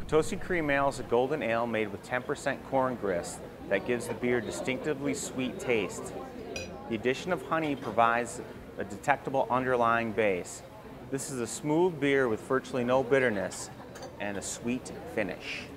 Potosi Cream Ale is a golden ale made with 10% corn grist that gives the beer distinctively sweet taste. The addition of honey provides a detectable underlying base. This is a smooth beer with virtually no bitterness and a sweet finish.